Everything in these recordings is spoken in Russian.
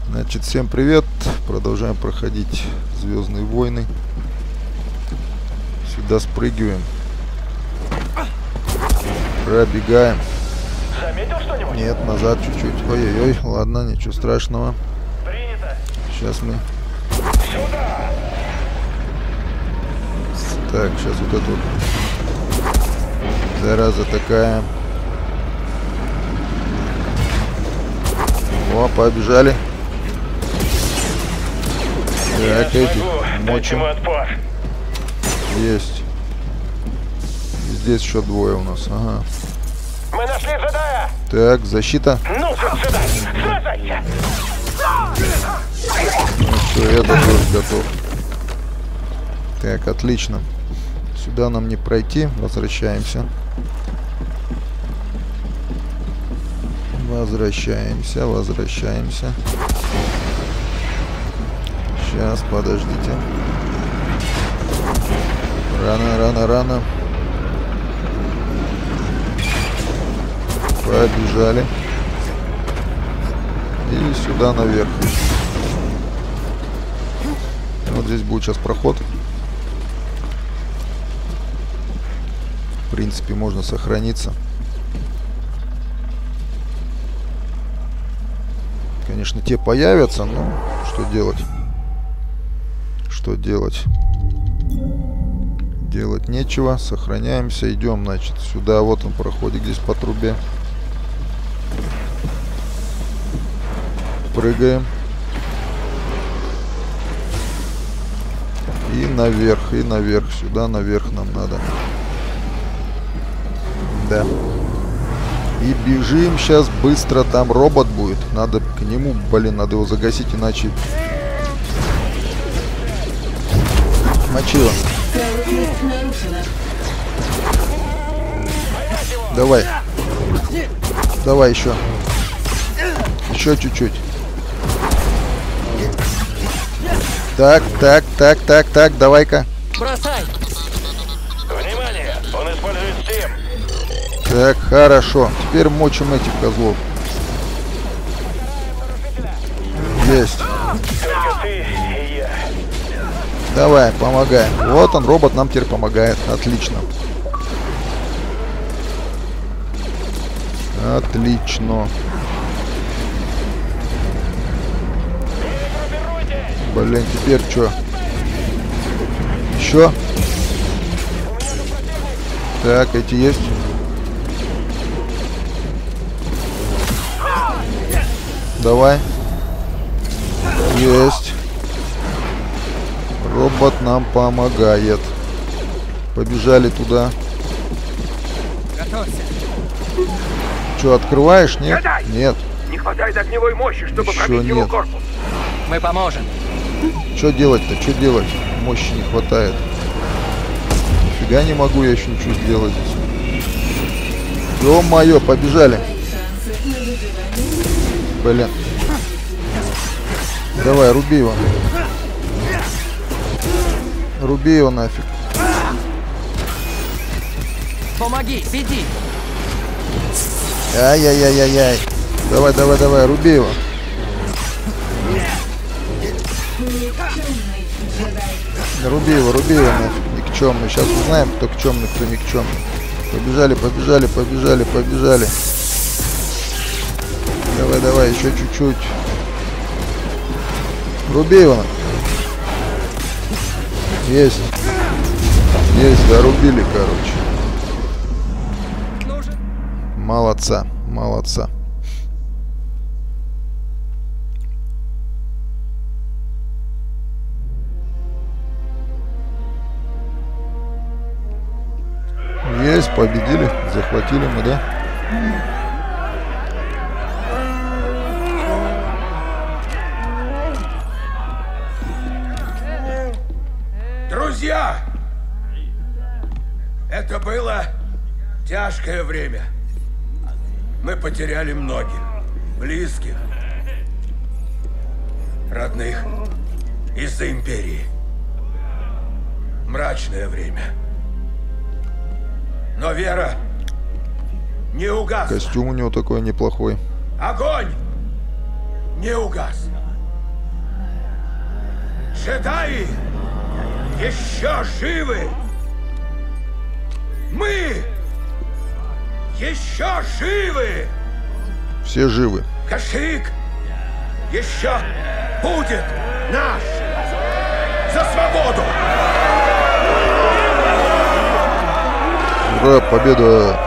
Значит, всем привет. Продолжаем проходить Звездные войны. Сюда спрыгиваем. Пробегаем. Заметил что-нибудь? Нет, назад чуть-чуть. Ой-ой-ой, ладно, ничего страшного. Принято. Сейчас мы... Сюда! Так, сейчас вот эту вот зараза такая. О, побежали. Так, эти мочим. Отпор. Есть. И здесь еще двое у нас. Ага. Мы нашли джедая! Так, защита. Ну же, джедай! Сражайся! Ну все, это тоже готов. Так, отлично. Сюда нам не пройти. Возвращаемся. Возвращаемся. Сейчас, подождите. Рано. Побежали. И сюда наверх. Вот здесь будет сейчас проход. В принципе, можно сохраниться. Конечно, те появятся, но что делать? Делать нечего. Сохраняемся. Идем, значит, сюда. Вот он проходит здесь по трубе. Прыгаем. И наверх. Сюда наверх нам надо. Да. И бежим сейчас быстро. Там робот будет. Надо к нему, надо его загасить, иначе... Мочило. Давай еще. Еще чуть-чуть. Так, давай-ка. Бросай! Внимание! Он использует стим! Так, хорошо. Теперь мочим этих козлов. Есть. Только ты и я. Давай, помогай. Вот он, робот нам теперь помогает. Отлично. Блин, теперь что? Еще? Так, эти есть. Давай. Есть. Робот нам помогает. Побежали туда. Готовься! Что, открываешь? Нет? Нет. Не хватает огневой мощи, чтобы Еще пробить его нет. корпус. Мы поможем. Что делать-то? Что делать? Мощи не хватает. Нифига не могу я еще ничего сделать здесь. Ё-моё, побежали. Блин. Давай, руби его. Руби его нафиг. Помоги, веди! Ай-яй-яй-яй-яй. Давай, руби его. Руби его нафиг. Никчемный. Сейчас узнаем, кто никчемный, кто никчемный. Побежали. Давай, еще чуть-чуть. Руби его. Есть, дорубили, короче. Молодца. Есть, победили, захватили мы, да? Друзья! Это было тяжкое время. Мы потеряли многих, близких, родных из-за империи. Мрачное время. Но вера не угасла. Костюм у него такой неплохой. Огонь не угас. Джедаи еще живы! Мы еще живы! Все живы. Kashyyyk еще будет наш! За свободу! Ура, победа!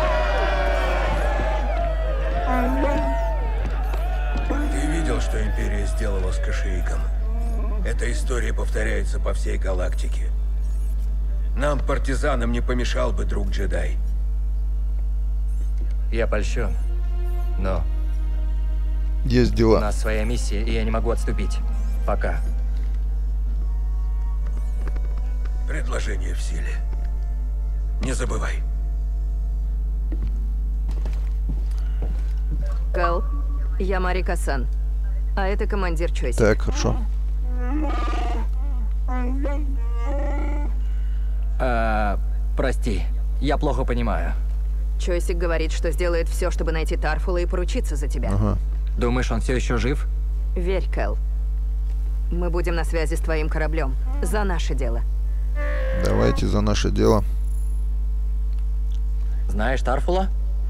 Ты видел, что Империя сделала с Kashyyyk'ом? Эта история повторяется по всей галактике. Нам, партизанам, не помешал бы друг джедай. Я польщен. Но Есть у дела. нас своя миссия, и я не могу отступить. Пока. Предложение в силе. Не забывай. Кэл, я Мари Касан. А это командир Чойси. Так, хорошо. Прости, я плохо понимаю. Чойсик говорит, что сделает все, чтобы найти Тарфула и поручиться за тебя. Ага. Думаешь, он все еще жив? Верь, Кэл. Мы будем на связи с твоим кораблем. За наше дело. Давайте за наше дело. Знаешь Тарфула?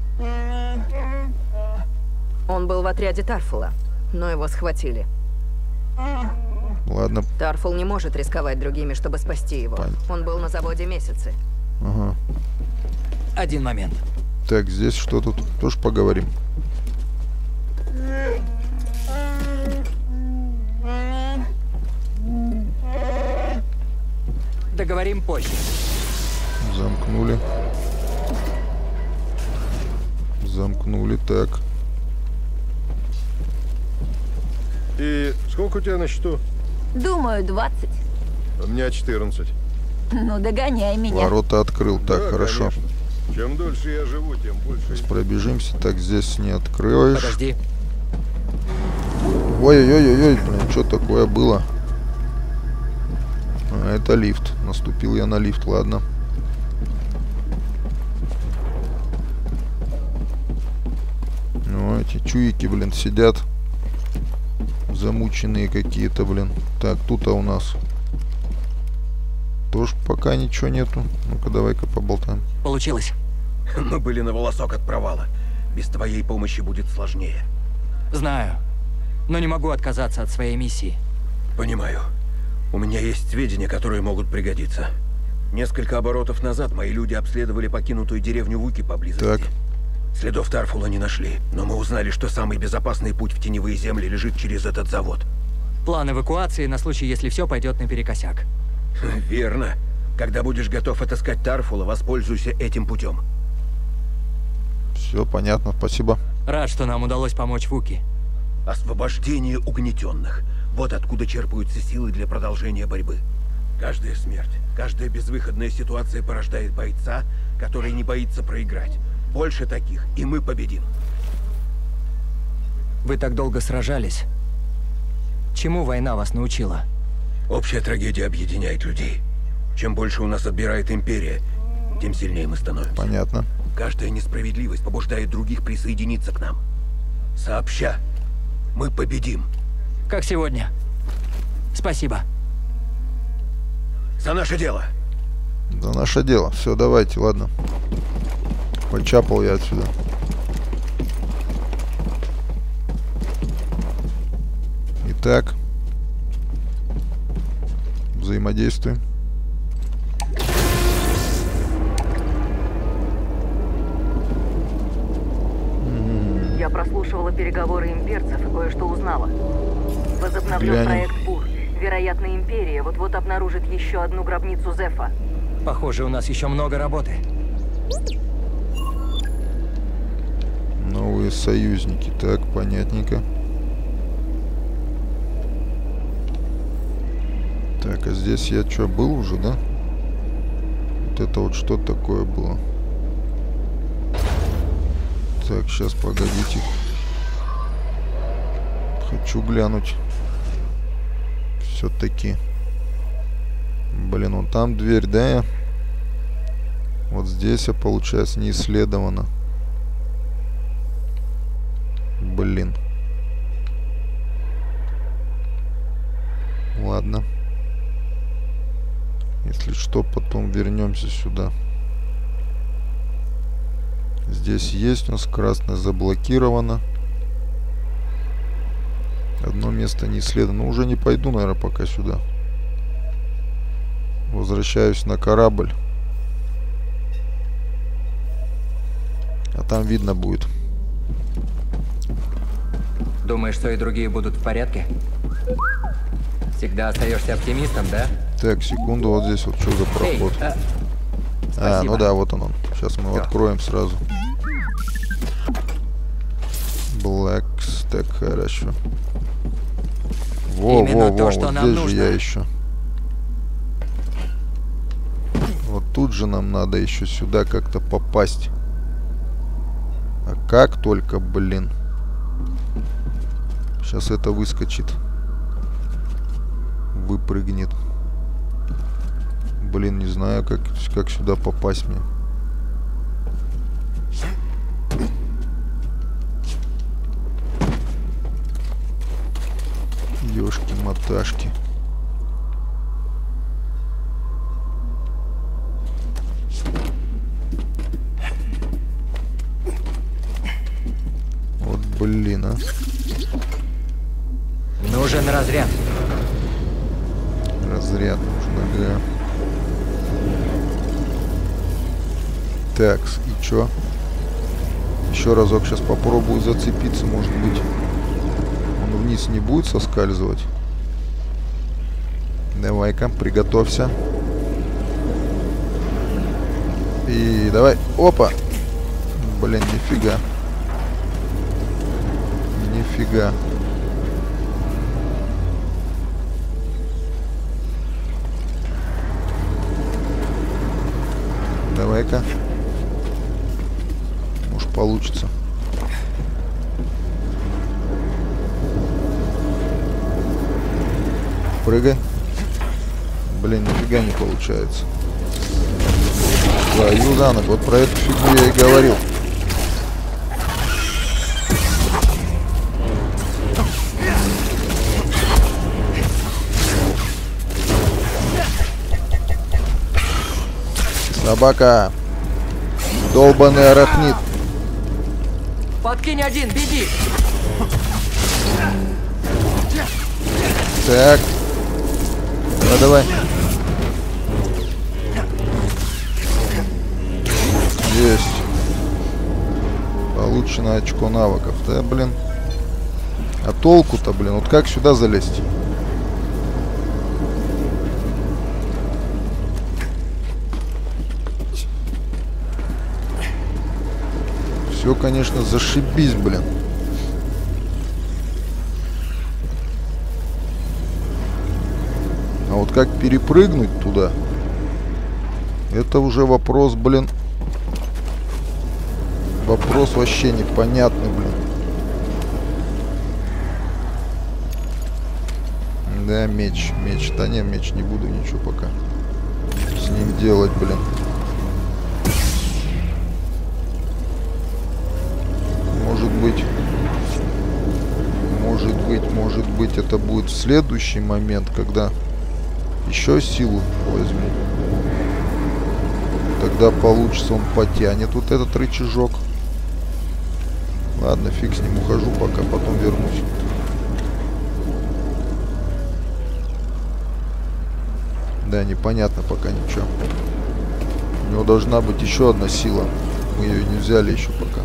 Он был в отряде Тарфула, но его схватили. Ладно. Тарфул не может рисковать другими, чтобы спасти его. Он был на заводе месяцы. Ага. Один момент. Так, здесь что тут? Тоже поговорим. Договорим позже. Замкнули. Замкнули, так. И сколько у тебя на счету? Думаю, 20. У меня 14. Ну, догоняй меня. Ворота открыл. Так, Да, хорошо. конечно. Чем дольше я живу, тем больше... Сейчас пробежимся. Так, здесь не открываешь. Подожди. Ой-ой-ой-ой, блин, что такое было? А, это лифт. Наступил я на лифт, ладно. Ну, эти чуики, блин, сидят. Замученные какие-то, блин. Так, тут у нас тоже пока ничего нету. Ну-ка, давай-ка поболтаем. Получилось. Мы были на волосок от провала. Без твоей помощи будет сложнее. Знаю. Но не могу отказаться от своей миссии. Понимаю. У меня есть сведения, которые могут пригодиться. Несколько оборотов назад мои люди обследовали покинутую деревню Вуки поблизости. Так. Следов Тарфула не нашли, но мы узнали, что самый безопасный путь в теневые земли лежит через этот завод. План эвакуации на случай, если все пойдет наперекосяк. Верно. Когда будешь готов отыскать Тарфула, воспользуйся этим путем. Все понятно, спасибо. Рад, что нам удалось помочь Вуки. Освобождение угнетенных. Вот откуда черпаются силы для продолжения борьбы. Каждая смерть, каждая безвыходная ситуация порождает бойца, который не боится проиграть. Больше таких, и мы победим. Вы так долго сражались. Чему война вас научила? Общая трагедия объединяет людей. Чем больше у нас отбирает Империя, тем сильнее мы становимся. Понятно. Каждая несправедливость побуждает других присоединиться к нам. Сообща, мы победим. Как сегодня. Спасибо. За наше дело. За наше дело. Все, давайте, ладно. Почапал я отсюда. Итак. Взаимодействуем. Я прослушивала переговоры имперцев и кое-что узнала. Возобновлен Глянем. проект БУР. Вероятно, Империя вот-вот обнаружит еще одну гробницу Зефа. Похоже, у нас еще много работы. Новые союзники. Так, понятненько. Так, а здесь я что, был уже, да? Вот это вот что такое было? Так, сейчас, погодите. Хочу глянуть. Все-таки. Блин, вон там дверь, да? Вот здесь, получается, не исследовано. Блин. Ладно. Если что, потом вернемся сюда. Здесь есть у нас красное заблокировано. Одно место не исследовано. Но уже не пойду, наверное, пока сюда. Возвращаюсь на корабль. А там видно будет. Думаешь, что и другие будут в порядке? Всегда остаешься оптимистом, да? Так, секунду, вот здесь вот что за проход? Спасибо. Ну да, вот он. Сейчас мы его откроем сразу. Black Stack, хорошо. Именно то, вот что нам здесь же нужно. я еще. Вот тут же нам надо еще сюда как-то попасть. А как только, блин. Сейчас это выскочит. Выпрыгнет. Блин, не знаю, как сюда попасть мне. Ёшки-маташки. Вот блин, а. Нужен разряд. Разряд нужно, да. Так, и чё? Еще разок сейчас попробую зацепиться, может быть. Он вниз не будет соскальзывать. Давай-ка, приготовься. И давай. Опа! Блин, нифига. Нифига. Давай-ка. Может, получится. Прыгай. Блин, нифига не получается. Твою за ногу. Вот про эту фигню я и говорил. Собака. Долбаный арахнит. Подкинь один, беги! Так. Давай. Есть. Получено очко навыков. Да, блин. А толку-то, блин, вот как сюда залезть? Все, конечно, зашибись, блин. А вот как перепрыгнуть туда? Это уже вопрос, блин. Вопрос вообще непонятный, блин. Да, меч. Да не, меч не буду ничего пока с ним делать, блин. Может быть, это будет в следующий момент, когда еще силу возьму. Тогда получится, он потянет вот этот рычажок. Ладно, фиг с ним, ухожу пока, потом вернусь. Да, непонятно пока ничего. У него должна быть еще одна сила. Мы ее не взяли еще пока.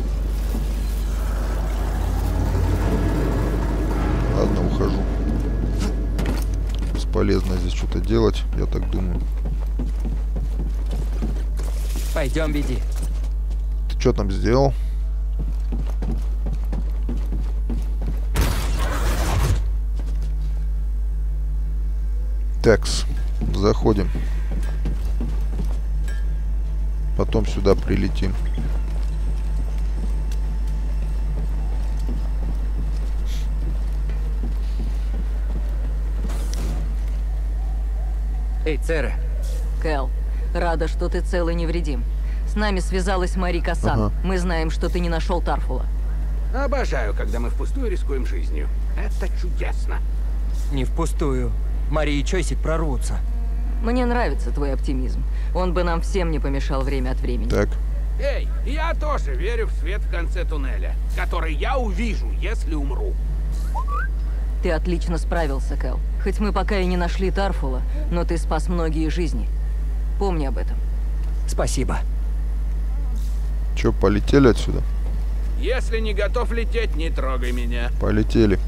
Ладно, ухожу. Бесполезно здесь что-то делать, я так думаю. Пойдем, веди. Ты что там сделал? Такс, заходим. Потом сюда прилетим. Эй, Церы. Кэл, рада, что ты цел и невредим. С нами связалась Мари Касан. Ага. Мы знаем, что ты не нашел Тарфула. Обожаю, когда мы впустую рискуем жизнью. Это чудесно. Не впустую. Мари и Чойсик прорвутся. Мне нравится твой оптимизм. Он бы нам всем не помешал время от времени. Так, Эй, я тоже верю в свет в конце туннеля, который я увижу, если умру. Ты отлично справился, Кэл. Хоть мы пока и не нашли Тарфула, но ты спас многие жизни. Помни об этом. Спасибо. чё, полетели отсюда? Если не готов лететь, не трогай меня. Полетели.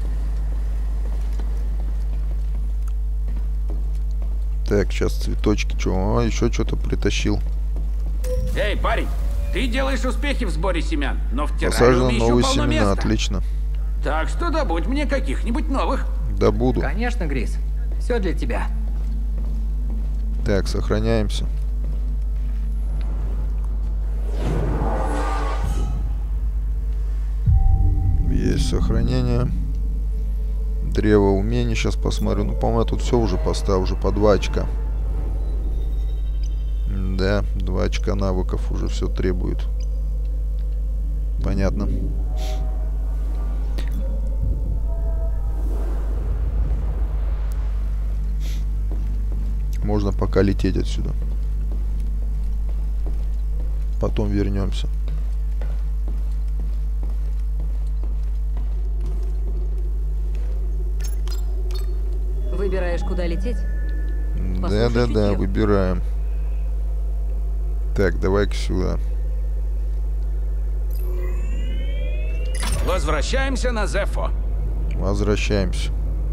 Так, сейчас цветочки. Чё? Еще что-то притащил. Эй, парень, ты делаешь успехи в сборе семян, но в Посажено террариуме еще новые полно семена. места. Отлично. Так что добудь мне каких-нибудь новых. Добуду. Конечно, Грис. Все для тебя. Так, сохраняемся. Есть сохранение. Древо умений. Сейчас посмотрю. Ну, по-моему, я тут все уже поставил. Уже по 2 очка. Да, 2 очка навыков уже все требует. Понятно. Можно пока лететь отсюда. Потом вернемся. Выбираешь, куда лететь? Да, выбираем. Так, давай-ка сюда. Возвращаемся на Зефо. Возвращаемся.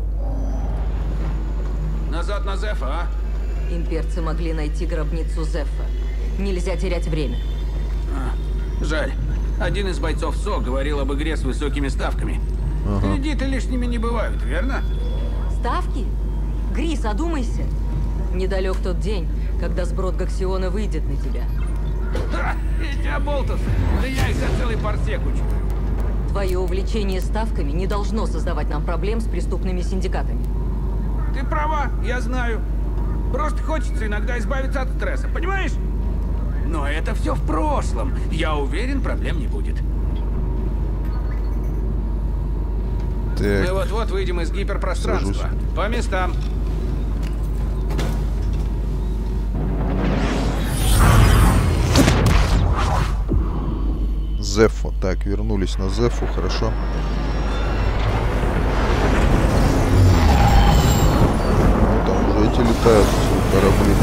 Назад на Зефо, а? Имперцы могли найти гробницу Зеффа. Нельзя терять время. Жаль. Один из бойцов СО говорил об игре с высокими ставками. Кредиты лишними не бывают, верно? Ставки? Грис, одумайся. Недалек тот день, когда сброд Гаксиона выйдет на тебя. Ха! Эти оболтусы! Да я их за целый парсек учу. Твое увлечение ставками не должно создавать нам проблем с преступными синдикатами. Ты права, я знаю. Просто хочется иногда избавиться от стресса, понимаешь? Но это все в прошлом. Я уверен, проблем не будет. Так, Мы вот-вот выйдем из гиперпространства. Сажусь. По местам. Зефо. Так, вернулись на Зефу, хорошо. Ну, там уже эти летают, корабли.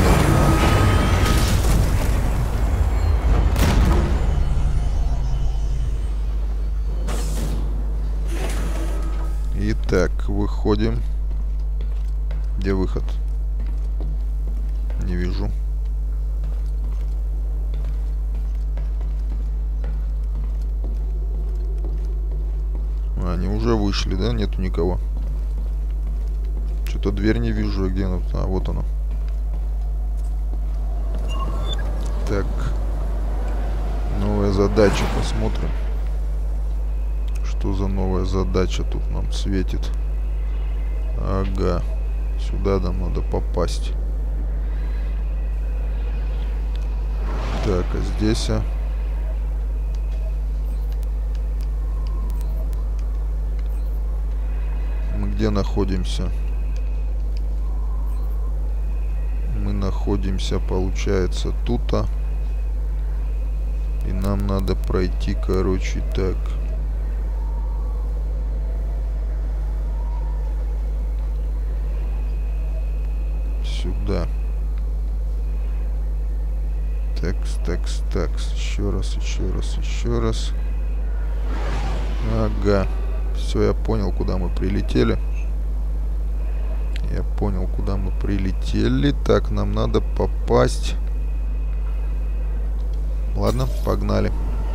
Итак, выходим. Где выход? Не вижу. Они уже вышли, да? Нету никого. Что-то дверь не вижу. Где она? А, вот она. Так. Новая задача. Посмотрим. Что за новая задача тут нам светит? Ага. Сюда нам надо попасть. Так, а здесь... Мы где находимся? Мы находимся, получается, тут-то. И нам надо пройти, короче, так. Сюда. Такс. Еще раз. Ага. Все, я понял, куда мы прилетели. Так, нам надо попасть. Ладно, погнали.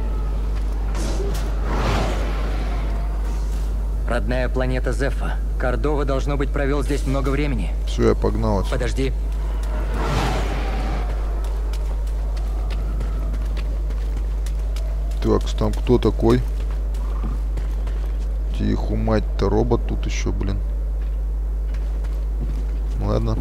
Родная планета Зефа. Кордова, должно быть, провел здесь много времени. Все, я погнал отсюда. Подожди. Так, там кто такой? Тиху мать-то, робот тут еще, блин. Ладно.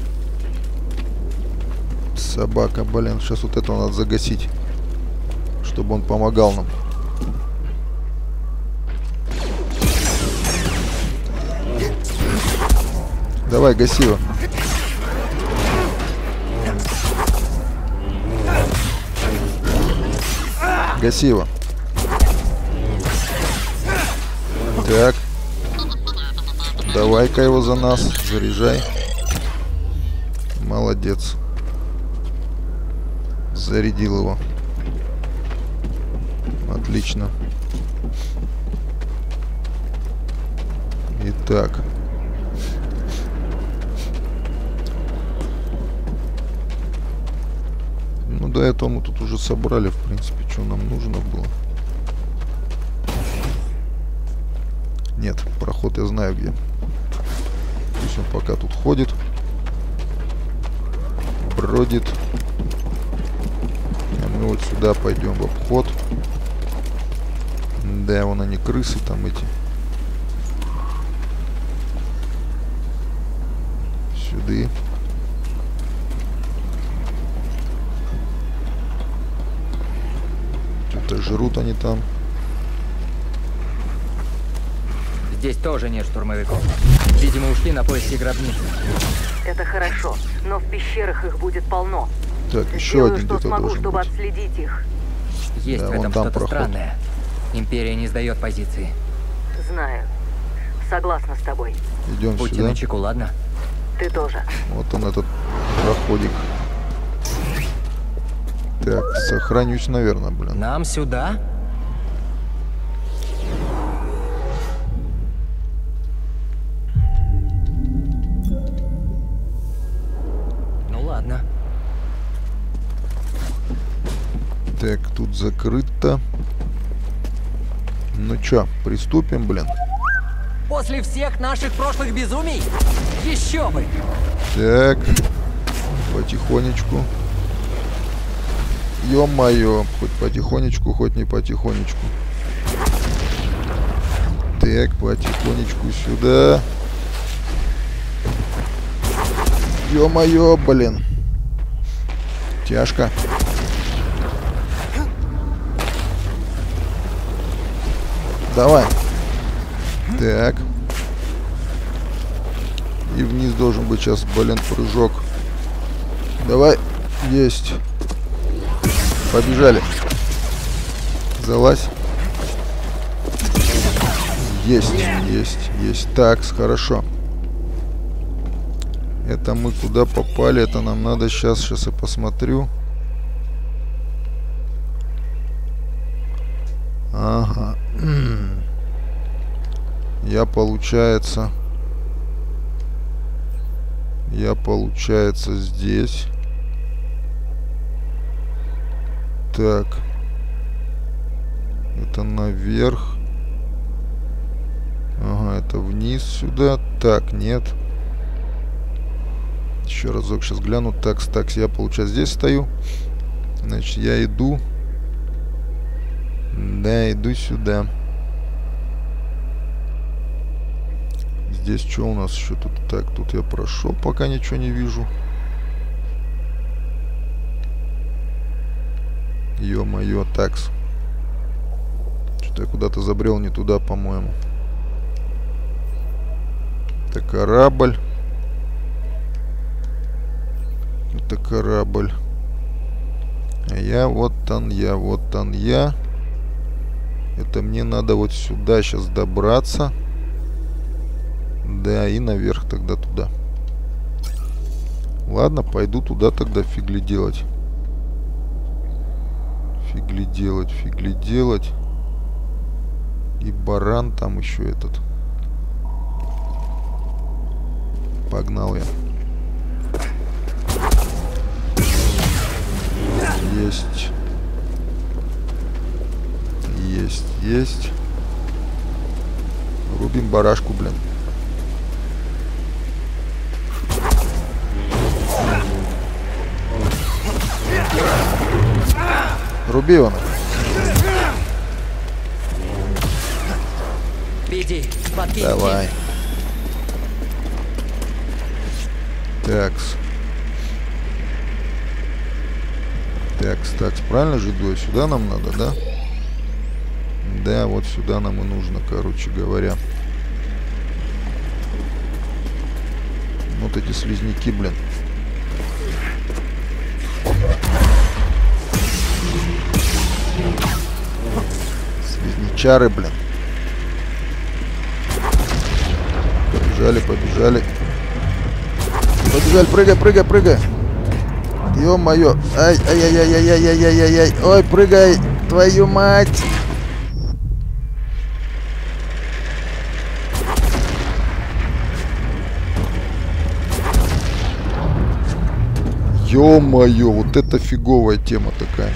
Собака, блин. Сейчас вот этого надо загасить. чтобы он помогал нам. Давай, гаси его. Гаси его. Так. Давай-ка его за нас. Заряжай. Молодец. Зарядил его. Отлично. Итак. Ну, до этого мы тут уже собрали, в принципе, что нам нужно было. Нет, проход я знаю где. Пусть он пока тут ходит. Бродит. А мы вот сюда пойдем в обход. Да, вон они, крысы там эти. Сюда. Что-то жрут они там. Здесь тоже нет штурмовиков. Видимо, ушли на поиски гробницы. Это хорошо, но в пещерах их будет полно. Так, еще Сделаю, один что где-то смогу, должен чтобы быть. отследить их. Есть Да, в вон этом там что-то проход. странное. Империя не сдает позиции. Знаю. Согласна с тобой. Идем Будьте сюда. начеку, ладно? Ты тоже. Вот он, этот проходик. Так, сохранюсь, наверное, блин. Нам сюда? Ну ладно. Так, тут закрыто. Ну чё, приступим, блин. После всех наших прошлых безумий? Еще бы! Так, потихонечку. Ё-моё, хоть потихонечку, хоть не потихонечку. Так, потихонечку сюда. Ё-моё, блин. Тяжко. Давай. Так. И вниз должен быть сейчас, блин, прыжок. Давай. Есть. Побежали. Залазь. Есть, есть, есть. Так, хорошо. Это мы куда попали? Это нам надо сейчас я посмотрю. Ага. Я, получается, здесь. Так. Это наверх. Ага, это вниз сюда. Так, нет. Еще разок сейчас гляну. Так, я, получается, здесь стою. Значит, я иду. Да, иду сюда. Здесь что у нас еще тут? Так, тут я прошел, пока ничего не вижу. Ё-моё, такс. Что-то я куда-то забрел не туда, по-моему. Это корабль. Это корабль. А я вот он, я. Это мне надо вот сюда сейчас добраться. Да, и наверх тогда туда. Ладно, пойду туда тогда, фигли делать. Фигли делать. И баран там еще этот. Погнал я. Есть. Есть. Рубим барашку, блин. Руби его. Веди, подкинь. Давай. Такс. Так, правильно же иду? Сюда нам надо, да? Да, вот сюда нам и нужно, короче говоря. Вот эти слизняки, блин. Слизнячары, блин. Побежали. Побежали, прыгай. Ё-моё. Ай. Ой, прыгай. Твою мать. Ё-моё, вот это фиговая тема такая.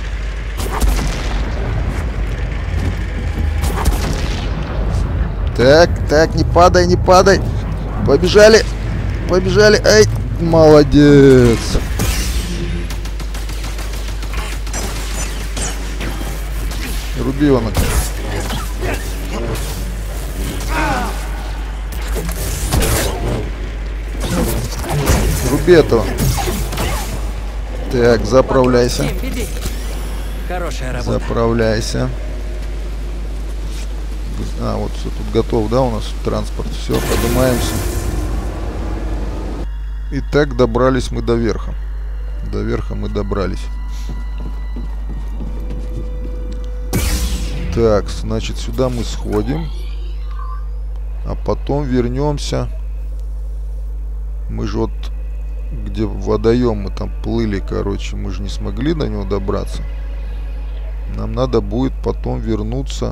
Так, не падай. Побежали. Ай, молодец. Руби его, наконец. Руби этого. Так, заправляйся. Тим, веди. Хорошая работа. Заправляйся. А, вот все тут готов, да, у нас транспорт. Все, поднимаемся. Итак, добрались мы до верха. До верха мы добрались. Так, значит, сюда мы сходим. А потом вернемся. Мы же вот, где водоем мы там плыли, короче, мы же не смогли до него добраться. Нам надо будет потом вернуться.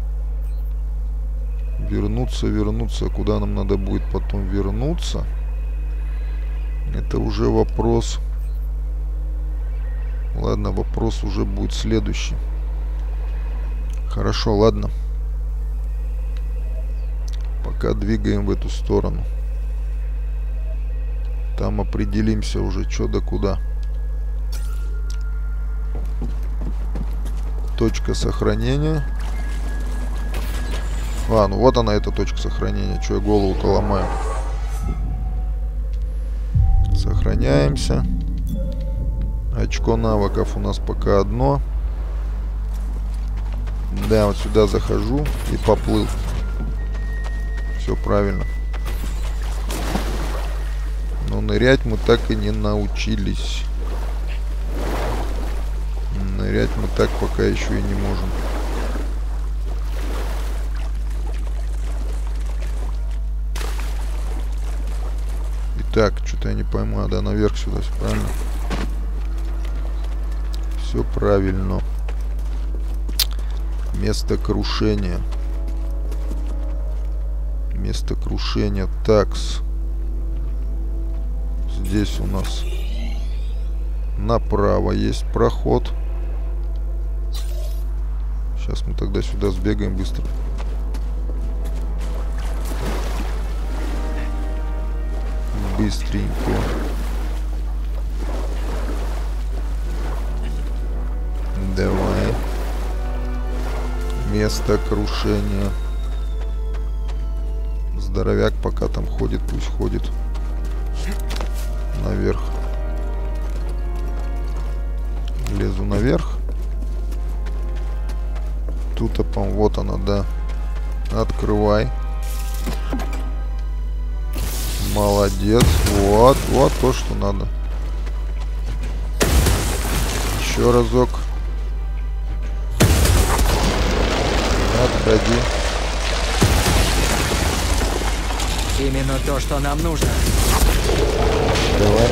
Вернуться. Куда нам надо будет потом вернуться? Это уже вопрос. Ладно, вопрос уже будет следующий. Хорошо, ладно. Пока двигаем в эту сторону. Там определимся уже, что да куда. Точка сохранения. А, ну вот она, эта точка сохранения. Что я голову-то ломаю? Сохраняемся. Очко навыков у нас пока одно. Да, вот сюда захожу и поплыл. Все правильно. Но нырять мы так и не научились. Нырять мы так пока еще и не можем. Так, что-то я не пойму. Да, наверх сюда, все правильно? Все правильно. Место крушения. Место крушения. Такс. Здесь у нас направо есть проход. Сейчас мы тогда сюда сбегаем быстро. Быстренько. Давай. Место крушения. Здоровяк пока там ходит, пусть ходит. Наверх. Лезу наверх. Тут, вот она, да. Открывай. Молодец. Вот то, что надо. Еще разок. Отходи. Именно то, что нам нужно. Давай.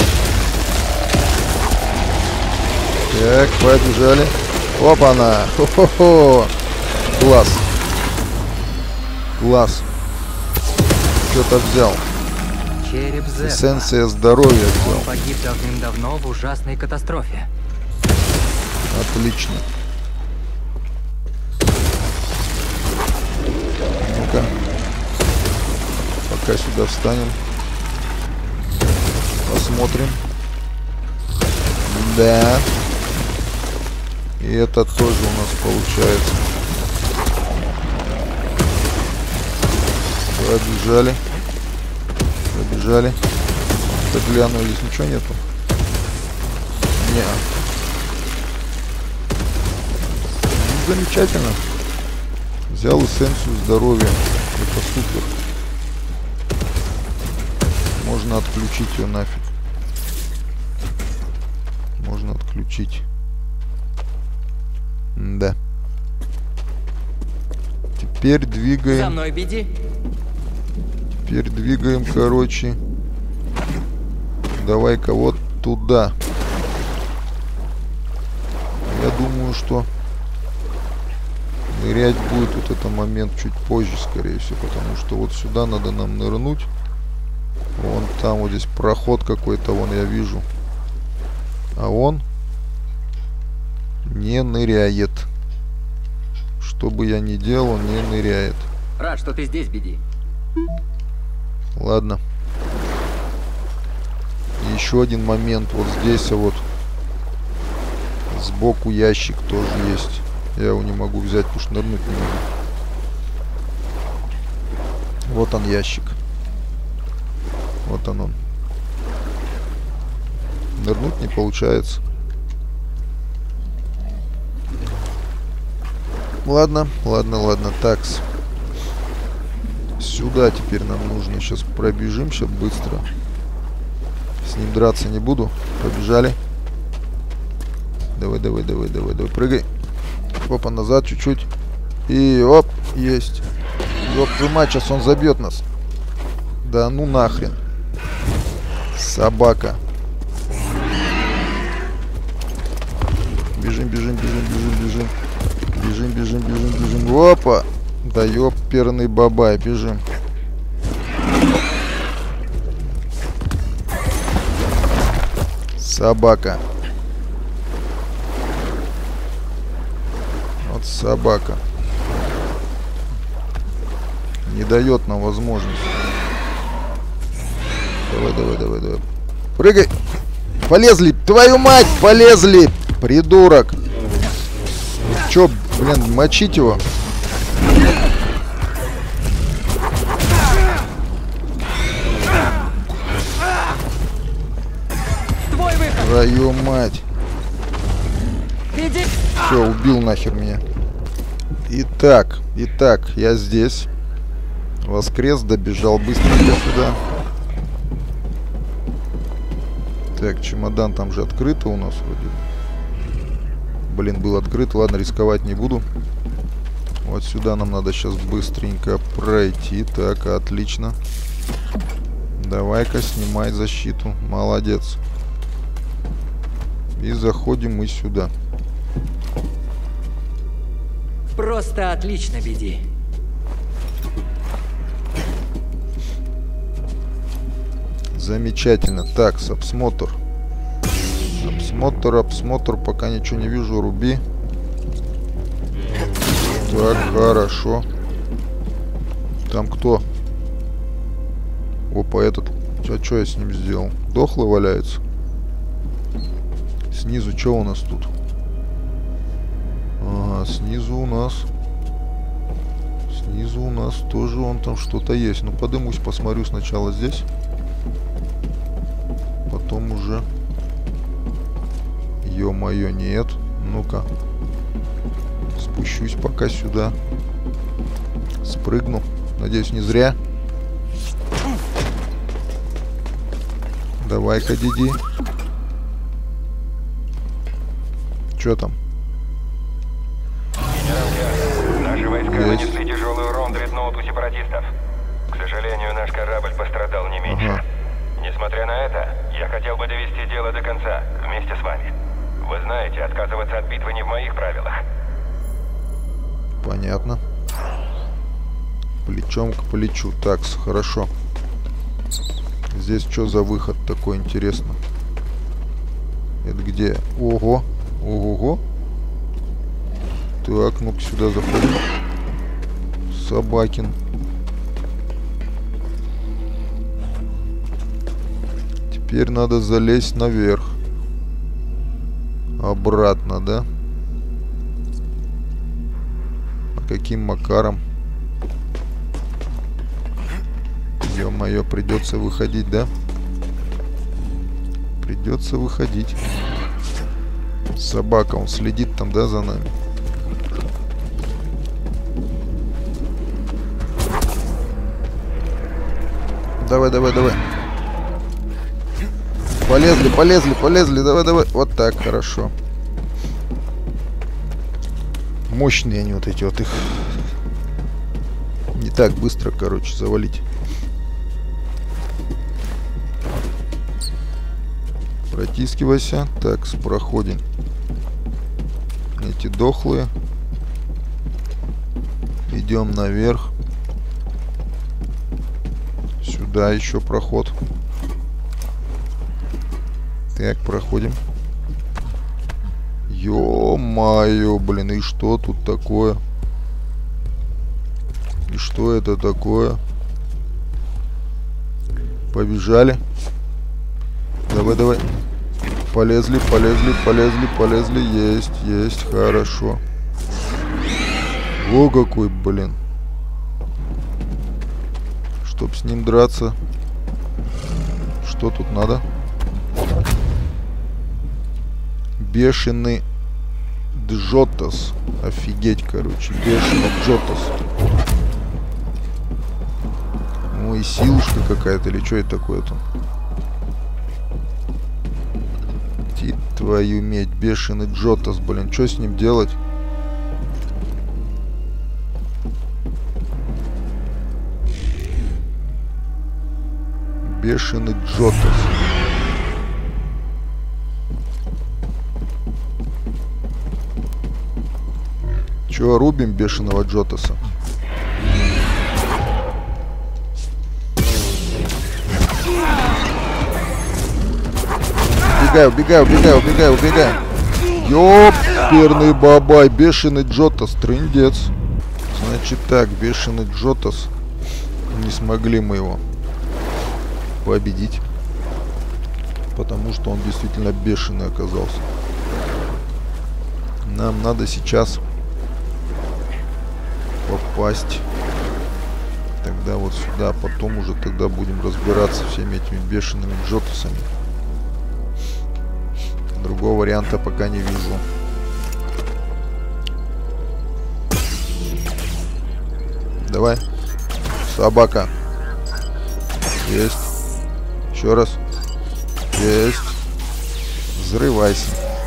Так, побежали. Опа-на. Хо-хо-хо. Класс. Класс. Что-то взял. Череп Зетта. Эссенция здоровья взял. Он погиб давным-давно в ужасной катастрофе. Отлично. Ну-ка. Пока сюда встанем. Посмотрим. Да. И это тоже у нас получается. Побежали. Побежали. Так гляну, здесь ничего нету. Не. замечательно. Взял эссенцию здоровья. Это супер. Можно отключить ее нафиг. Можно отключить. Да. Теперь двигаем. За мной, Биди. Теперь двигаем, короче. Давай-ка вот туда. Я думаю, что нырять будет вот этот момент чуть позже, скорее всего. Потому что вот сюда надо нам нырнуть. Вон там вот здесь проход какой-то, вон я вижу. А он не ныряет. Что бы я ни делал, он не ныряет. Рад, что ты здесь, Биди. Ладно. Еще один момент. Вот здесь вот сбоку ящик тоже есть. Я его не могу взять, потому что нырнуть не могу. Вот он ящик. Вот он. Нырнуть не получается. Ладно, ладно, ладно. Такс. Сюда теперь нам нужно. Сейчас пробежим, сейчас быстро. С ним драться не буду. Побежали. Давай, давай, давай, давай, давай. Прыгай. Опа, назад чуть-чуть. И оп, есть. Ёб твою мать, сейчас он забьет нас. Да ну нахрен. Собака. Бежим, бежим, бежим, бежим, бежим. Бежим, бежим, бежим, бежим. Опа. Да ёперный бабай, бежим. Собака. Вот собака. Не дает нам возможность. Давай, давай, давай, давай. Прыгай. Полезли. Твою мать, полезли. Придурок. Чё, блин, мочить его? Твой выход. Твою мать. Иди. Все, убил нахер меня. Итак, я здесь. Воскрес, добежал быстренько сюда. Так, чемодан там же открыто у нас вроде. Блин, был открыт. Ладно, рисковать не буду. Вот сюда нам надо сейчас быстренько пройти. Так, отлично. Давай-ка снимай защиту. Молодец. И заходим мы сюда. Просто отлично, Биди. Замечательно. Так, обсмотр. Обсмотр. Пока ничего не вижу. Руби. Так, хорошо. Там кто? Опа, этот. А что я с ним сделал? Дохлый валяется. Снизу что у нас тут? Ага, снизу у нас тоже он там что-то есть. Ну, подымусь, посмотрю сначала здесь. Потом уже... Ё-моё, нет. Ну-ка. Спущусь пока сюда. Спрыгну. Надеюсь, не зря. Давай-ка, Диди. Чё там? Наши войска Есть. нанесли тяжелый урон дредноуту сепаратистов. К сожалению, наш корабль пострадал не меньше. Ага. Несмотря на это, я хотел бы довести дело до конца, вместе с вами. Вы знаете, отказываться от битвы не в моих правилах. Понятно. Плечом к плечу. Так, хорошо. Здесь что за выход такой, интересно? Это где? Ого. Ого-го. Так, ну-ка сюда заходим. Собакин. Теперь надо залезть наверх. Обратно, да? А каким макаром? Ё-моё, придется выходить, да? Придется выходить. Собака, он следит там, да, за нами? Давай, давай, давай. Полезли, полезли, полезли. Давай, давай. Вот так, хорошо. Мощные они вот эти вот, их не так быстро, короче, завалить. Протискивайся. Так, проходим. Эти дохлые. Идем наверх. Сюда еще проход. Так, проходим. Ё-моё, блин, и что тут такое? И что это такое? Побежали. Давай, давай. Полезли, полезли, полезли, полезли. Есть, есть, хорошо. О, какой, блин. Чтоб с ним драться. Что тут надо? Бешеный Джотас. Офигеть, короче. Бешеный Джотас. Ну и силушка какая-то. Или что это такое-то? Твою медь. Бешеный Джотас, блин. Что с ним делать? Бешеный Джотас. Чего рубим бешеного Джотаса? Убегай, убегай, убегай, убегай, убегай. Ёперный бабай, бешеный Джотас, трындец. Значит так, бешеный Джотас. Не смогли мы его победить. Потому что он действительно бешеный оказался. Нам надо сейчас попасть тогда вот сюда. Потом уже тогда будем разбираться всеми этими бешеными Джотасами. Другого варианта пока не вижу. Давай. Собака. Есть. Еще раз. Есть. Взрывайся.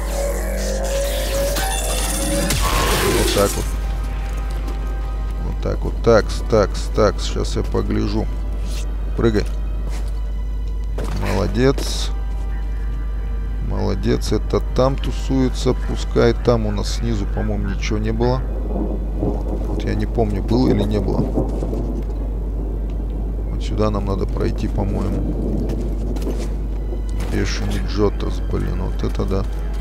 Вот так вот. Вот так вот. Такс, такс, такс. Сейчас я погляжу. Прыгай. Молодец. Молодец. Это там тусуется. Пускай там у нас снизу, по-моему, ничего не было. Вот я не помню, было или не было. Вот сюда нам надо пройти, по-моему. Бешеный Джотас, блин, вот это да.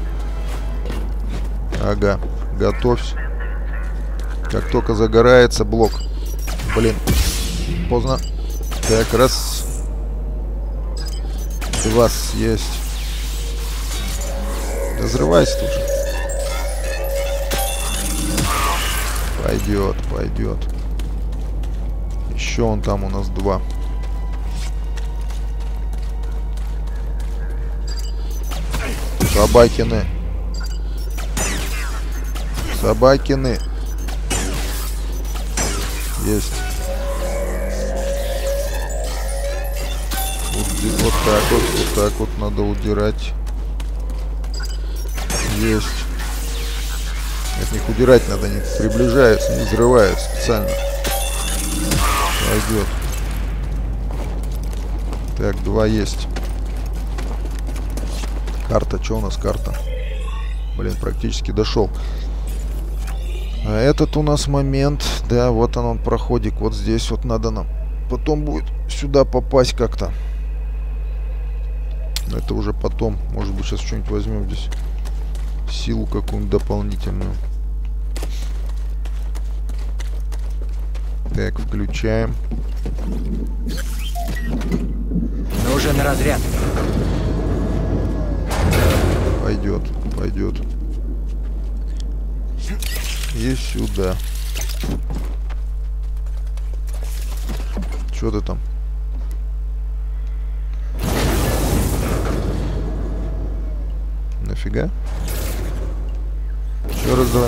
Ага, готовься. Как только загорается блок. Блин, поздно. Так, раз. Два есть. Разрывайся тоже. Пойдет, пойдет. Еще он там у нас два. Собакины. Собакины. Есть. Вот так вот, вот так вот надо удирать. Есть. От них удирать надо, они приближаются, не взрывают специально. Пойдет. Так, два есть. Карта, что у нас карта? Блин, практически дошел. А этот у нас момент. Да, вот он проходик. Вот здесь вот надо нам. Потом будет сюда попасть как-то. Но это уже потом. Может быть, сейчас что-нибудь возьмем здесь. Силу какую-нибудь дополнительную. Так, включаем. Нужен разряд. Пойдет, пойдет. И сюда. Что ты там? Нафига? Еще раз давай.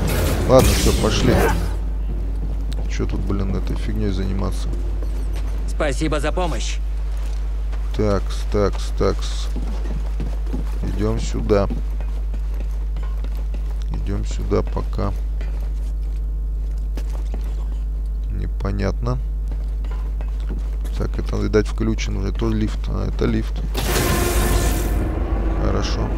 Ладно, все, пошли. Что тут, блин, этой фигней заниматься? Спасибо за помощь. Такс, такс, такс. Идем сюда. Идем сюда пока. Непонятно. Так, это, видать, включен уже. Это лифт. А, это лифт. Хорошо.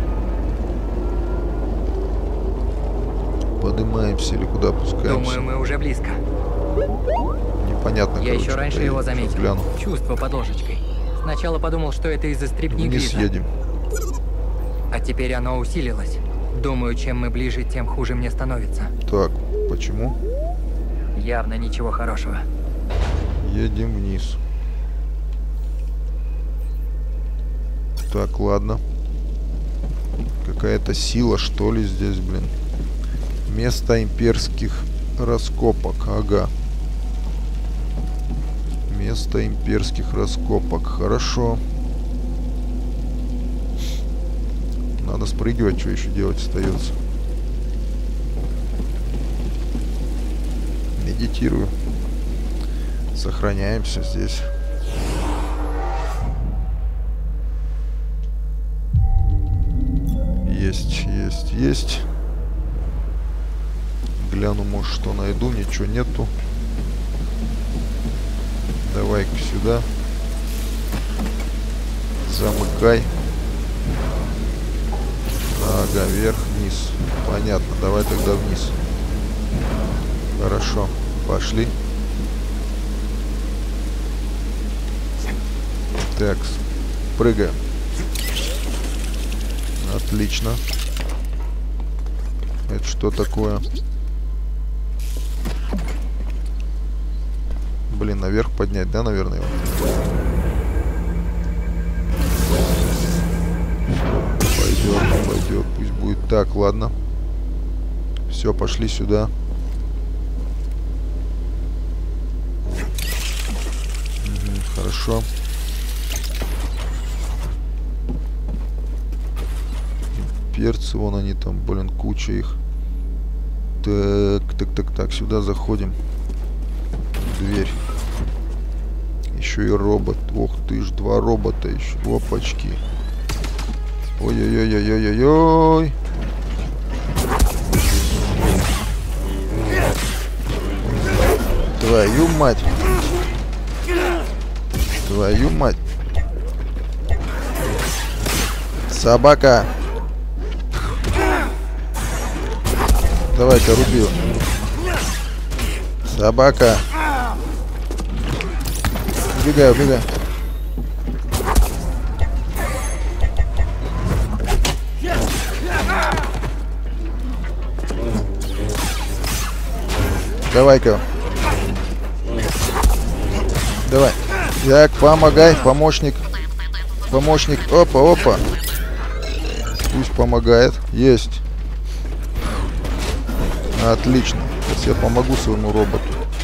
Поднимаемся или куда опускаемся? Думаю, мы уже близко. Непонятно, Я короче, еще раньше его сейчас заметил. гляну. Чувство под ложечкой. Сначала подумал, что это из-за стрипни Вниз Гриза. едем. А теперь оно усилилось. Думаю, чем мы ближе, тем хуже мне становится. Так, почему? Явно ничего хорошего. Едем вниз. Так, ладно. Какая-то сила, что ли, здесь, блин. Место имперских раскопок. Ага. Место имперских раскопок. Хорошо. Надо спрыгивать, что еще делать остается. Медитирую. Сохраняемся здесь. Есть, есть, есть. Гляну, может, что найду. Ничего нету. Давай-ка сюда. Замыкай. Ага, вверх, вниз. Понятно. Давай тогда вниз. Хорошо. Пошли. Так, прыгаем. Отлично. Это что такое? Блин, наверх поднять, да, наверное, его? Пойдет, пойдет, пусть будет так, ладно. Все, пошли сюда. Угу, хорошо. Перцы, вон они там, блин, куча их. Так, сюда заходим. Дверь. Еще и робот. Ох ты ж, 2 робота еще. Опачки. Ой-ой-ой-ой-ой-ой-ой. Твою мать. Твою мать. Собака. Давай-ка, руби его. Собака. Убегай, убегай. Давай-ка. Давай. Так, помогай, помощник. Помощник. Опа, опа. Пусть помогает. Есть. Отлично. Сейчас я помогу своему роботу.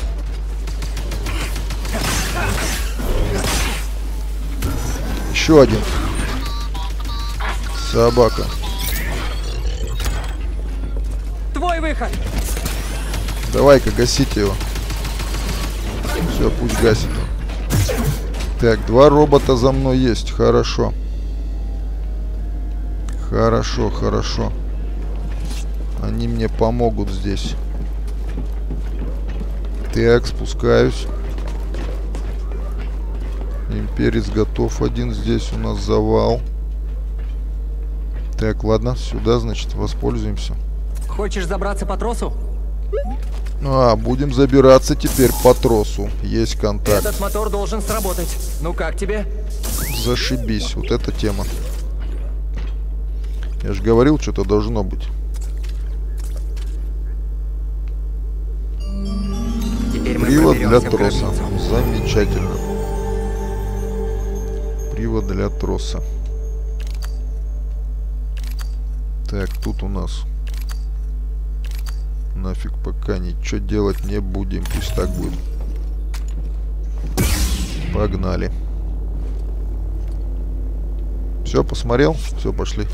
Еще один. Собака. Твой выход! Давай-ка, гасите его. Все, пусть гасит. Так, 2 робота за мной есть. Хорошо. Хорошо, хорошо. Они мне помогут здесь. Так, спускаюсь. Имперец готов. Один здесь у нас завал. Так, ладно, сюда, значит, воспользуемся. Хочешь забраться по тросу? А, будем забираться теперь по тросу. Есть контакт. Этот мотор должен сработать. Ну как тебе? Зашибись, вот эта тема. Я же говорил, что-то должно быть. Теперь мы Привод для проберемся в троса. гробницу. Замечательно. Привод для троса. Так, тут у нас нафиг пока ничего делать не будем. Пусть так будет. Погнали. Все, посмотрел? Все, пошли.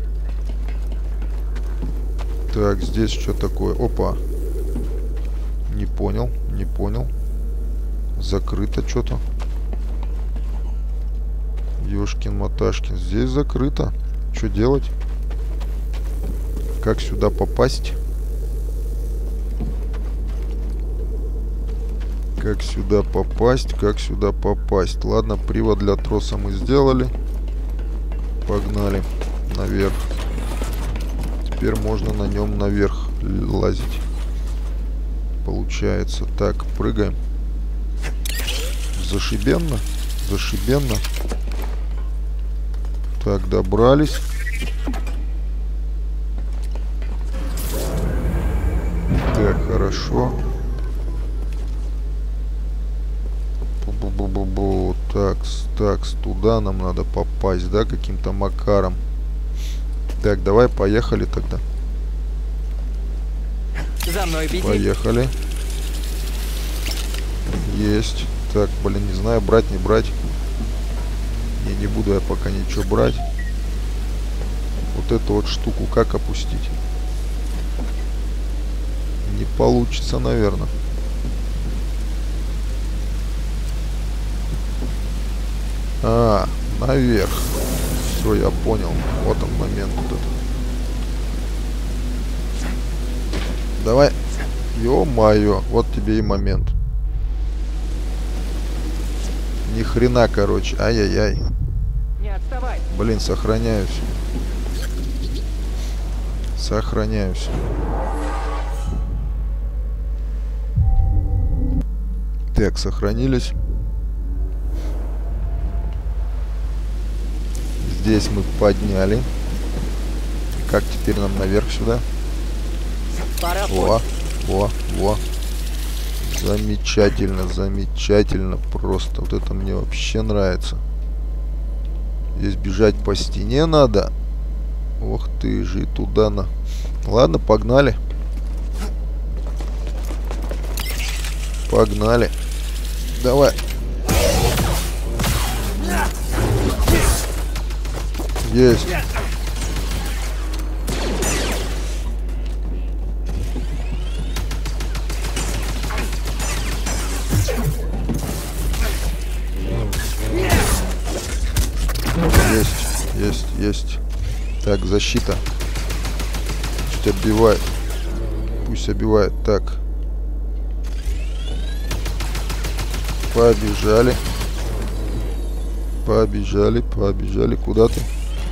Так, здесь что такое? Опа. Не понял, не понял. Закрыто что-то. Ёшкин-маташкин. Здесь закрыто. Что делать? Как сюда попасть? Как сюда попасть? Как сюда попасть? Ладно, привод для троса мы сделали. Погнали наверх. Теперь можно на нем наверх лазить. Получается. Так, прыгаем. Зашибенно. Зашибенно. Так, добрались. Так, хорошо. Бу-бу-бу-бу-бу. Такс, туда нам надо попасть, да, каким-то макаром. Так, давай, поехали тогда. За мной, беги. Поехали. Есть. Так, блин, не знаю, брать, не брать. Не буду я пока ничего брать. Вот эту вот штуку как опустить? Не получится, наверное. А, наверх. Все, я понял. Вот он момент вот этот. Давай. Ё-моё, вот тебе и момент. Ни хрена, короче. Ай-яй-яй. Не отставай. Блин, сохраняюсь. Сохраняюсь. Так, сохранились. Здесь мы подняли. Как теперь нам наверх сюда? Пора. Во. Замечательно, замечательно. Просто вот это мне вообще нравится. Здесь бежать по стене надо. Ох ты же, и туда на. Ладно, погнали. Погнали. Давай. Есть. Есть. Так, защита. Пусть отбивает. Пусть оббивает. Так. Побежали. Побежали. Куда ты?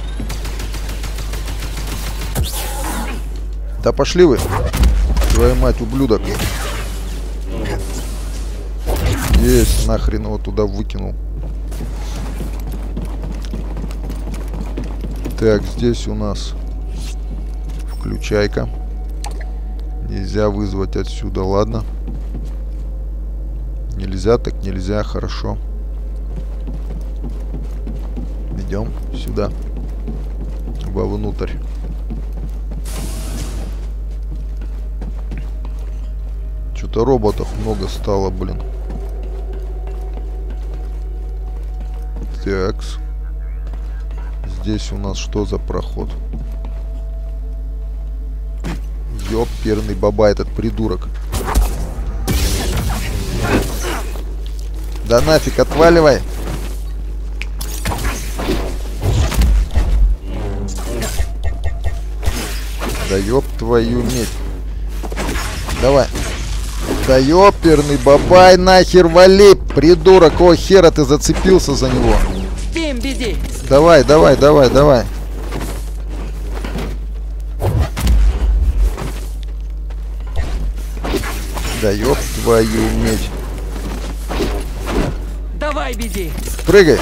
Да пошли вы. Твою мать, ублюдок. Есть, нахрен его туда выкинул. Так, здесь у нас включайка. Нельзя вызвать отсюда, ладно. Нельзя, так нельзя, хорошо. Идем сюда. Вовнутрь. Что-то роботов много стало, блин. Такс. Здесь у нас что за проход? Ёперный баба, этот придурок. Да нафиг, отваливай. Да ёб твою медь. Давай. Да ёперный бабай, нахер вали, придурок. О, хера ты зацепился за него. Спим, беги. Давай. Да ёб твою медь. Давай, беги. Прыгай.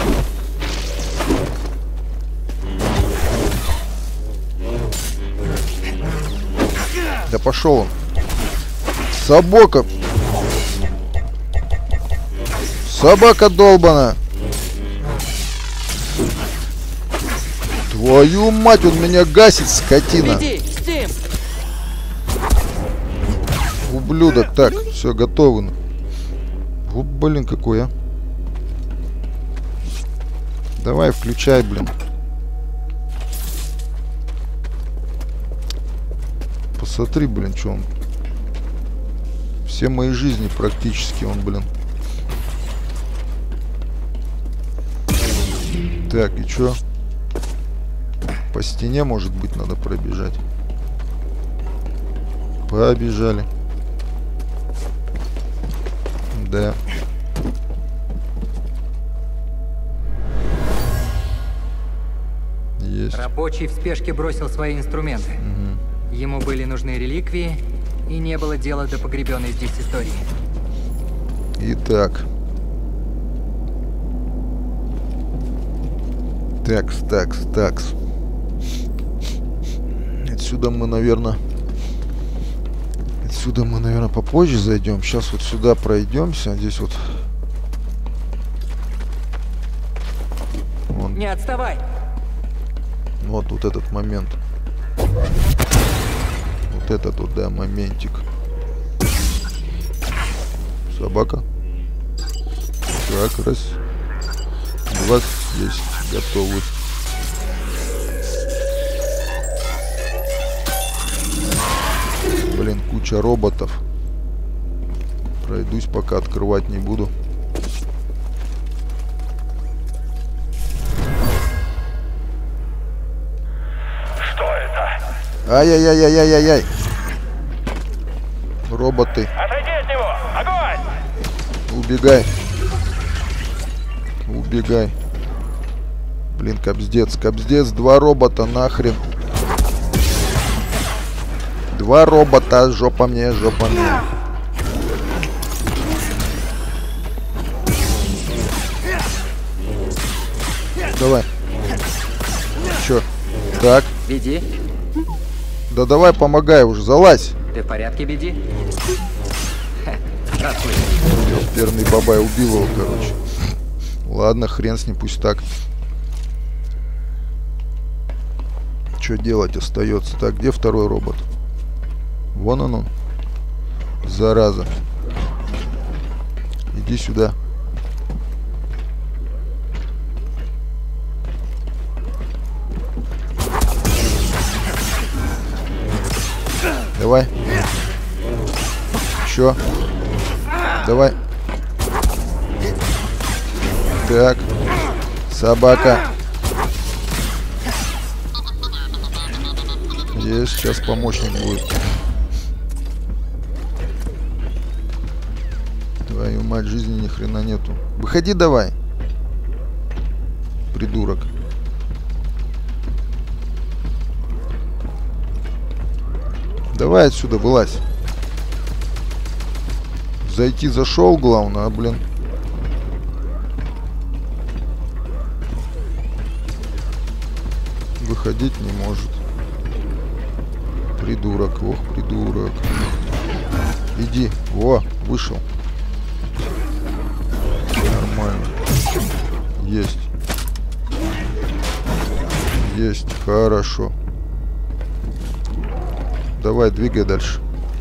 Да пошел он. Собака. Собака долбана. Твою мать, он меня гасит, скотина. Беги, Стим. Ублюдок. Так, все, готово. Вот, блин, какой, а. Давай, включай, блин. Посмотри, блин, что он. Все мои жизни практически он, блин. Так, и чё? По стене, может быть, надо пробежать. Побежали. Да. Есть. Рабочий в спешке бросил свои инструменты. Ему были нужны реликвии, и не было дела до погребенной здесь истории. Итак. Такс. Отсюда мы, наверное, попозже зайдем. Сейчас вот сюда пройдемся. Здесь вот. Вон. Не отставай! Вот этот момент. Вот этот вот, да, моментик. Собака. Так, раз. Два. Есть. Готовы. Блин, куча роботов. Пройдусь, пока открывать не буду. Что это? Ай-яй-яй-яй-яй-яй. Роботы. Отойди от него! Огонь! Убегай. Убегай. Блин, капздец. Два робота, нахрен. Два робота. Жопа мне. Давай. Чё? Так. Веди. Да давай, помогай уже. Залазь. Ты в порядке, Веди? Перный бабай убил его, короче. Ладно, хрен с ним, пусть так. Что делать остается? Так, где второй робот? Вон он. Зараза. Иди сюда. Давай. Чё? Давай. Так. Собака. Есть, сейчас помощник будет. Твою мать, жизни ни хрена нету. Выходи давай. Придурок. Давай отсюда, вылазь. Зайти зашел, главное, а, блин. Выходить не может. Придурок, ох, придурок. Иди, во, вышел. Нормально. Есть. Есть, хорошо. Давай, двигай дальше.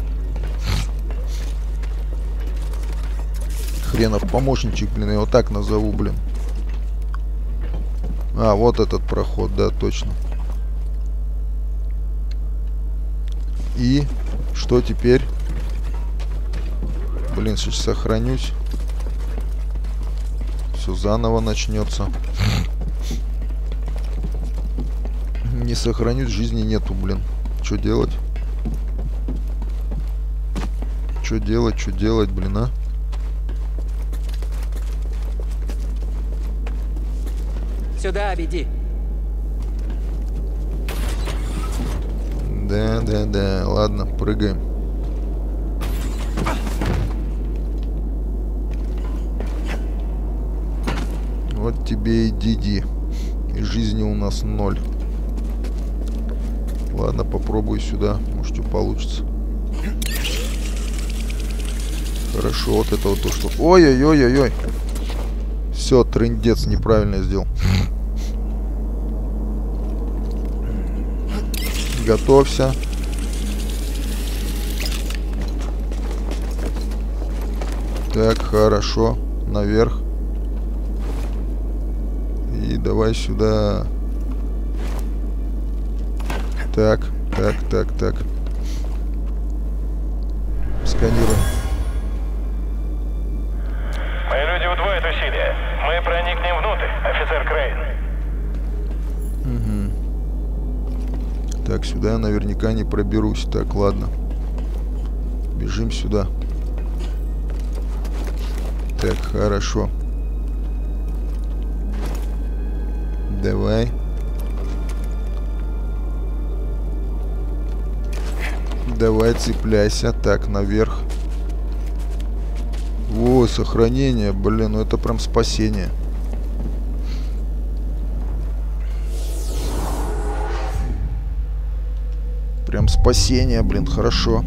Хренов помощничек, блин, я его так назову, блин. А, вот этот проход, да, точно. И что теперь? Блин, сейчас сохранюсь. Все заново начнется. Не сохранюсь, жизни нету, блин. Что делать? Что делать, блин, а? Сюда, Веди. Да, ладно, прыгаем. Вот тебе и Диди. И жизни у нас 0. Ладно, попробую сюда. Может, что получится. Хорошо, вот это вот то, что... Ой-ой-ой-ой-ой. Все, трындец, неправильно сделал. Готовься. Так, хорошо. Наверх. И давай сюда. Так. Сканируем. Мои люди удвоят усилия. Мы проникнем внутрь, офицер Крейн. Так, сюда я наверняка не проберусь. Так, ладно. Бежим сюда. Так, хорошо. Давай. Давай, цепляйся. Так, наверх. О, сохранение. Блин, ну это прям спасение. Прям спасение, блин, хорошо.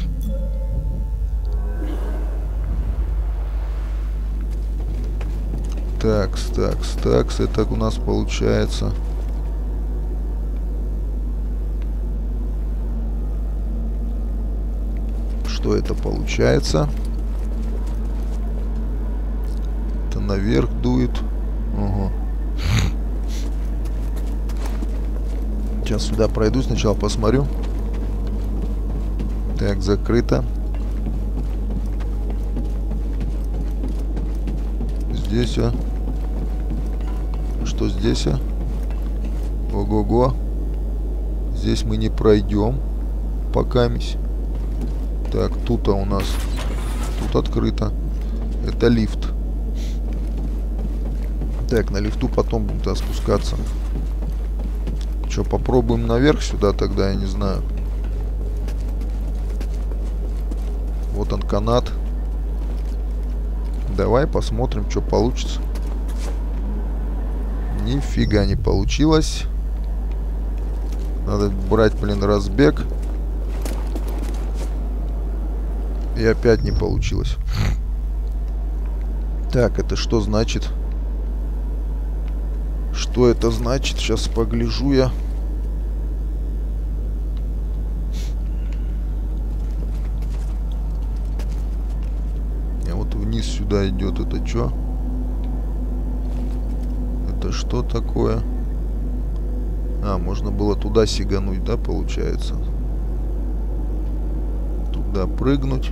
Такс, это у нас получается. Что это получается? Это наверх дует. Ага. Сейчас сюда пройду, сначала посмотрю. Так, закрыто. Здесь, а? Что здесь, а? Ого-го. Здесь мы не пройдем. Покамись. Так, тут у нас. Тут открыто. Это лифт. Так, на лифту потом будем туда спускаться. Что, попробуем наверх сюда тогда, я не знаю. Вот он, канат. Давай посмотрим, что получится. Нифига не получилось. Надо брать, блин, разбег. И опять не получилось. Так, это что значит? Что это значит? Сейчас погляжу я. Вниз сюда идет. Это что? Это что такое? А, можно было туда сигануть, да, получается? Туда прыгнуть.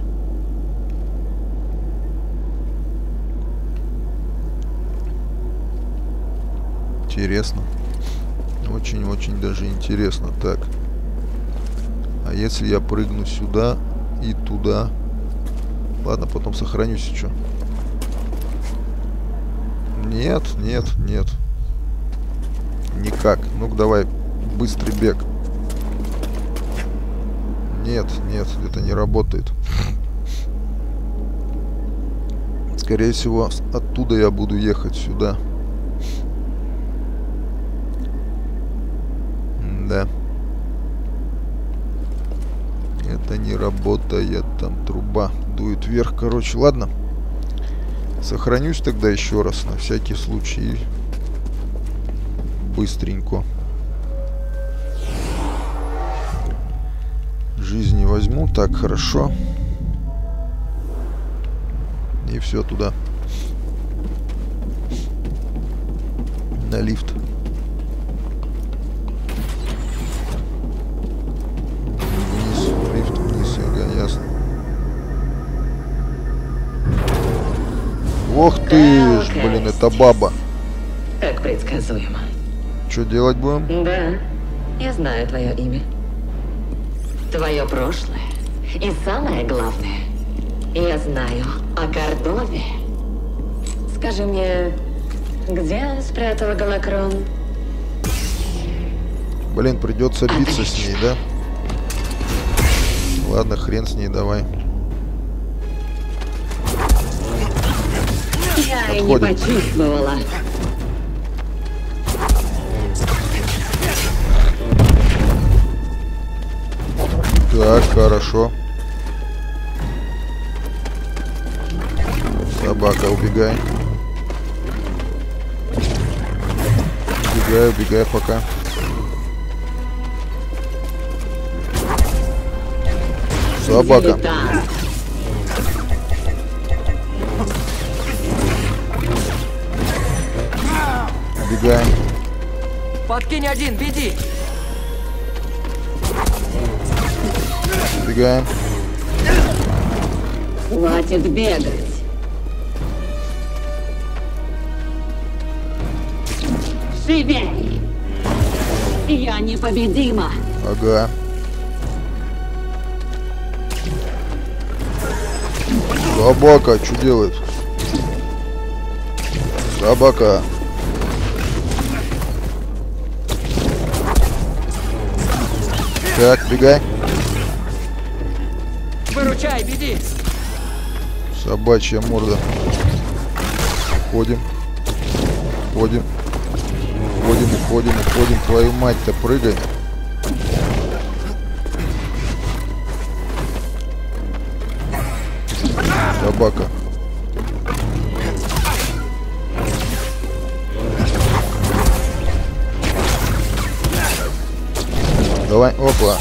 Интересно. Очень-очень даже интересно. Так. А если я прыгну сюда и туда? Ладно, потом сохранюсь еще. Нет. Никак. Ну-ка, давай. Быстрый бег. Нет, это не работает. Скорее всего, оттуда я буду ехать сюда. Да. Это не работает. Там труба дует вверх. Короче, ладно. Сохранюсь тогда еще раз, на всякий случай. Быстренько. Жизни возьму. Так, хорошо. И все туда. На лифт. Ох ты ж, блин, это баба. Как предсказуемо. Что делать будем? Да, я знаю твое имя. Твое прошлое. И самое главное, я знаю о Кордове. Скажи мне, где спрятала Галакрон? Блин, придется биться с ней, да? Ладно, хрен с ней, давай. Я и не почувствовала. Так, хорошо. Собака, убегай. Убегай пока. Собака. Убегаем. Подкинь один, беги. Убегаем. Хватит бегать. Живей! Я непобедима. Ага. Собака, что делает? Собака. Так, бегай. Выручай, беги! Собачья морда. Уходим. Уходим. Уходим. Твою мать-то, прыгай. Собака. Давай, опа.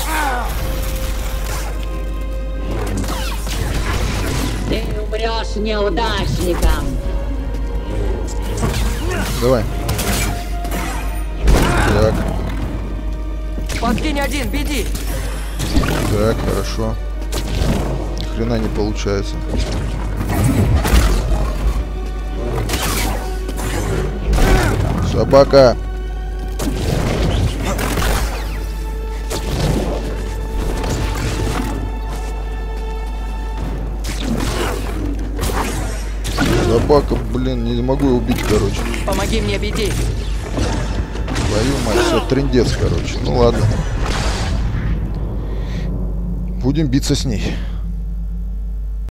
Ты умрешь неудачником. Давай. Так, Подкинь один, беги! так, хорошо. Ни хрена не получается. Собака. Собака, блин, не могу ее убить, короче. Помоги мне, беги! Твою мать, все, трындец, короче. Ну ладно. Будем биться с ней.